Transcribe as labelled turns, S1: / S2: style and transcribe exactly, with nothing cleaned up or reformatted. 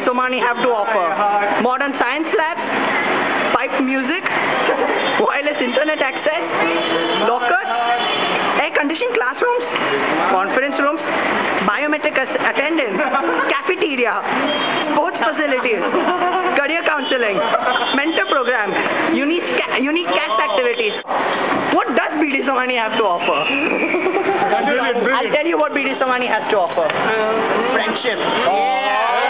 S1: Somani have to offer? Modern science labs, piped music, wireless internet access, lockers, air-conditioned classrooms, conference rooms, biometric attendance, cafeteria, sports facilities, career counseling, mentor program, unique, unique cast activities. What does B D Somani have to offer?
S2: Brilliant, brilliant.
S1: I'll tell you what B D Somani has to offer. Friendship. Yeah.